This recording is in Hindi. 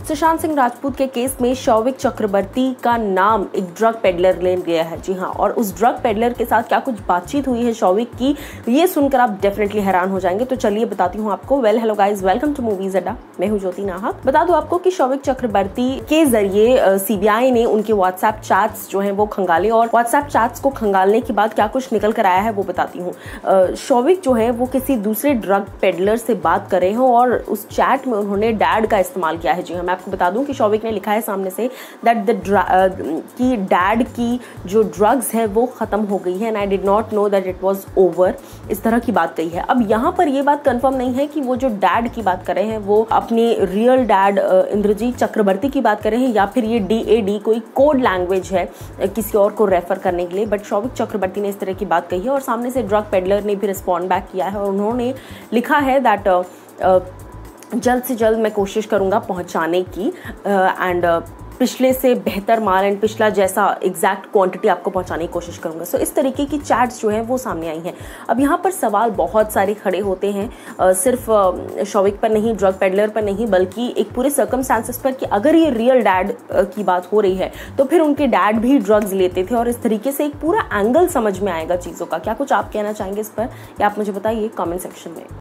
सुशांत सिंह राजपूत के केस में शौविक चक्रवर्ती का नाम एक ड्रग पेडलर ले गया है। जी हाँ, और उस ड्रग पेडलर के साथ क्या कुछ बातचीत हुई है शौविक की, ये सुनकर आप डेफिनेटली हैरान हो जाएंगे। तो चलिए बताती हूँ आपको। Hello guys, welcome to movies अड्डा। मैं हूँ ज्योति नाहक। बता दूं आपको कि शौविक चक्रवर्ती के जरिए सीबीआई ने उनके व्हाट्सएप चैट्स जो है वो खंगाले, और व्हाट्सएप चैट्स को खंगालने के बाद क्या कुछ निकल कर आया है वो बताती हूँ। शौविक जो है वो किसी दूसरे ड्रग पेडलर से बात कर रहे हैं और उस चैट में उन्होंने डैड का इस्तेमाल किया है। जी हाँ, मैं आपको बता दूं कि शौविक ने लिखा है सामने से दैट कि डैड की जो ड्रग्स है वो खत्म हो गई है and I did not know that it was over, इस तरह की बात कही है। अब यहाँ पर ये बात कंफर्म नहीं है कि वो जो डैड की बात कर रहे हैं वो अपने रियल डैड इंद्रजीत चक्रवर्ती की बात कर रहे हैं या फिर ये DAD कोई कोड लैंग्वेज है किसी और को रेफर करने के लिए। बट शौविक चक्रवर्ती ने इस तरह की बात कही है और सामने से ड्रग पेडलर ने भी रिस्पॉन्ड बैक किया है और उन्होंने लिखा है दैट जल्द से जल्द मैं कोशिश करूंगा पहुंचाने की एंड पिछले से बेहतर माल एंड पिछला जैसा एग्जैक्ट क्वांटिटी आपको पहुंचाने की कोशिश करूंगा। सो इस तरीके की चैट्स जो है वो सामने आई हैं। अब यहाँ पर सवाल बहुत सारे खड़े होते हैं, सिर्फ शौविक पर नहीं, ड्रग पेडलर पर नहीं, बल्कि एक पूरे सर्कमस्टांसेस पर कि अगर ये रियल डैड की बात हो रही है तो फिर उनके डैड भी ड्रग्स लेते थे, और इस तरीके से एक पूरा एंगल समझ में आएगा चीज़ों का। क्या कुछ आप कहना चाहेंगे इस पर, या आप मुझे बताइए कॉमेंट सेक्शन में।